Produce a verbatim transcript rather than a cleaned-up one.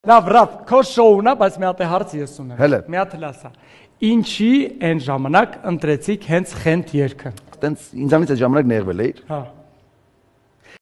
Լավ, Ռաֆ, քո շոուն է, բայց մի հատ է հարց ես ունեմ։ Հələ։ Մի հատ լասա։ Ինչի այն ժամանակ ընտրեցիք հենց Խենթ երգը։ Տենց ինձանից այդ ժամանակ ներվել էիր։ Հա։